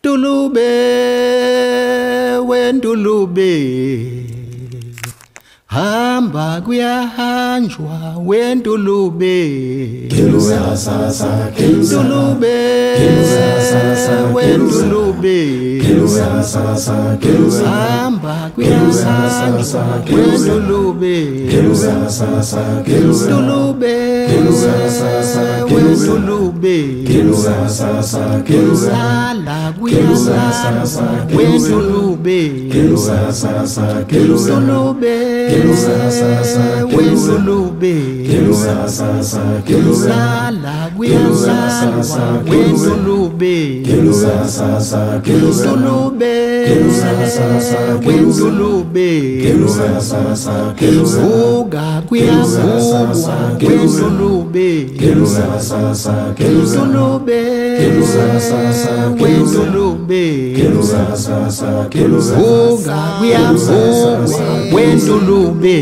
Dulube, wendulube, hamba kuyahanjwa wendulube. Dulube, wendulube, hamba kuyahanjwa wendulube. Dulube, wendulube, sala kuyahanjwa wendulube. Dulube, wendulube, sala kuyahanjwa wendulube. Dulube, wendulube, vuka kuyavukwa wendulube. Dulube, wendulube, vuka kuyavukwa wendulube.